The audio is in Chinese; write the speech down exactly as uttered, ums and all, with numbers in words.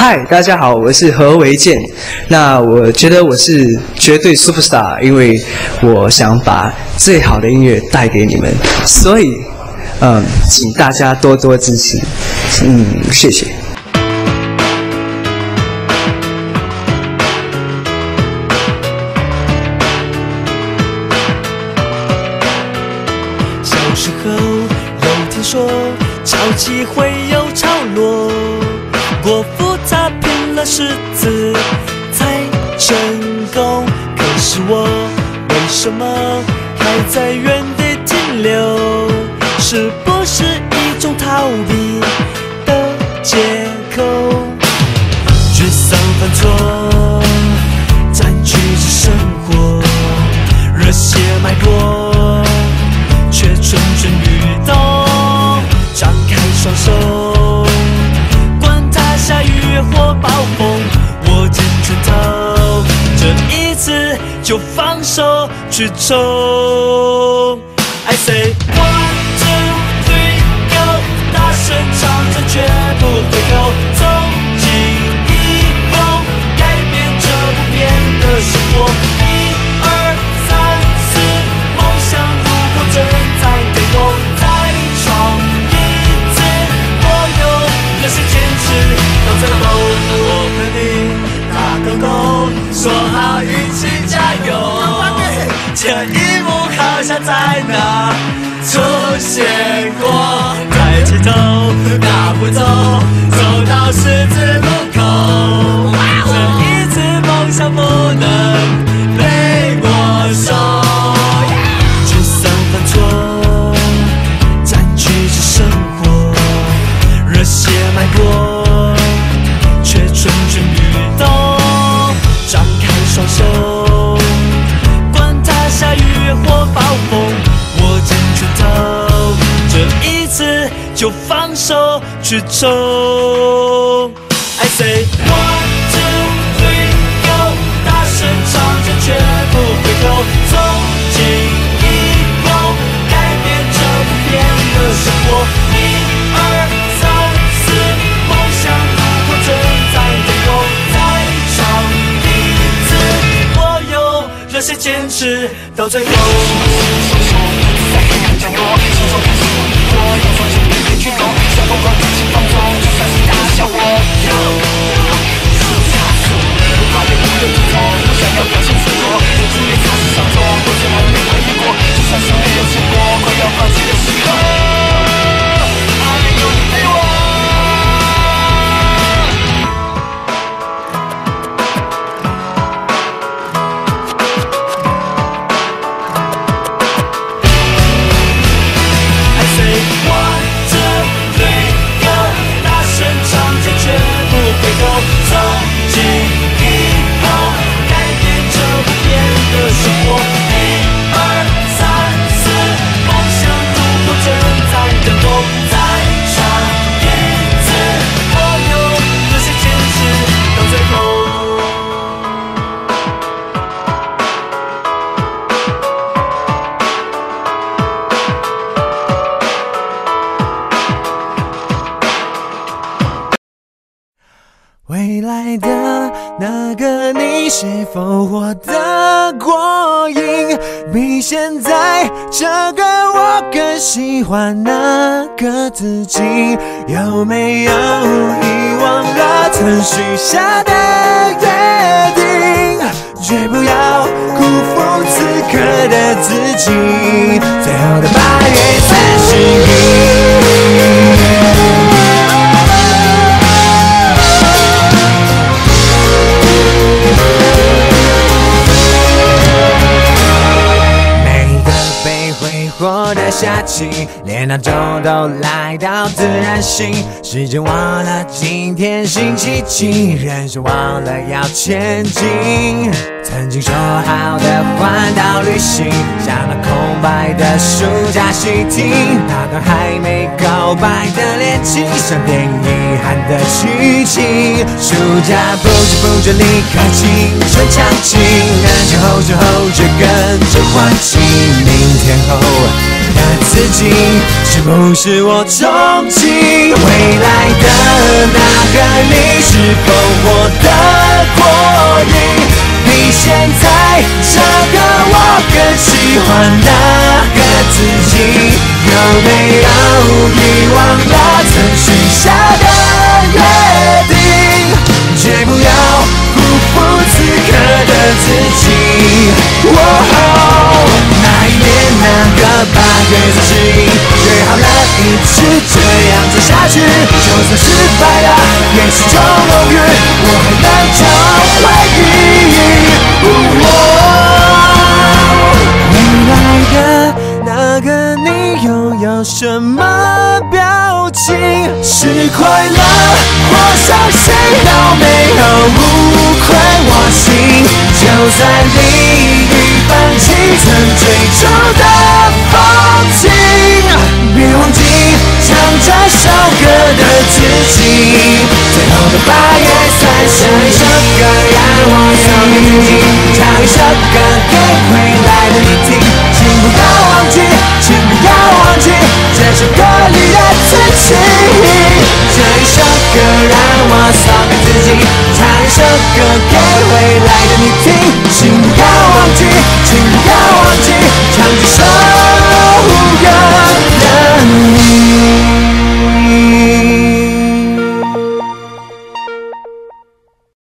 嗨，大家好，我是何维健。那我觉得我是绝对 superstar， 因为我想把最好的音乐带给你们，所以，嗯，请大家多多支持，嗯，谢谢。 小时候有听说，潮起会有潮落。国父他拼了十字才成功，可是我为什么还在原地停留？是不是一种逃避的借口？沮丧犯错占据着生活，热血脉搏却蠢蠢欲动，张开双手，下雨或暴风，握紧拳头，这一次就放手去冲。I say one two three go， 大声唱着绝不回头，从今以后改变这不变的生活。一二三四，梦想如果正在对我，再闯一次，我有热血坚持。到最后，我和你打勾勾，说好一起加油。这一幕好像在哪出现过，抬起头，大步走，走到十字路口。这一次梦想不能被没收。沮丧犯错占据着生活，热血脉搏却蠢蠢欲动，张开双手，管它下雨或暴风，握紧拳头，这一次就放手去冲。I say one two three go， 大声唱着绝不回头，从今以后改变这不变的生活。一二三四，梦想如果正在对我，再唱一次，我有热血坚持到最后。在黑暗角落，伸手开始我一握，用双手面对巨龙，像疯狂自己放纵，就算是大笑我。不怕别人的不同，不想要表现自我，我注意踏实上桌，或者还没回应过，就算是没有结果，快要放弃的时候，还有你陪我。 未来的那个你，是否活得过瘾？比现在这个我更喜欢那个自己？有没有遗忘了曾许下的约定？绝不要辜负此刻的自己。最后的八月三十一。的夏季，连那周都来到自然醒。时间忘了今天星期几，人生忘了要前进。曾经说好的环岛旅行，像那空白的暑假习题，那段还没告白的恋情，像电影遗憾的剧情。暑假不知不觉离开青春将近，人生后知后觉跟着换季，明天后的自己，是不是我憧憬未来的那个你？是否现在这个我更喜欢那个自己，有没有遗忘了曾许下的约定？绝不要辜负此刻的自己。哦，那一年那个八月三十一，约好了一直这样走下去，就算失败了也是种荣誉，我还能找回忆。未来的那个你又有什么表情？是快乐或伤心都没有无愧我心，就算离与放弃曾追求的风景，别忘记唱这首歌的自己。最后的八月三十，唱一首歌让我送给自己，唱一首歌给回来的你听，请不要忘记，请不要忘记这首歌里的自己。这一首歌让我送给自己，唱一首歌给回来的你听，请不要忘记，请不要忘记唱这首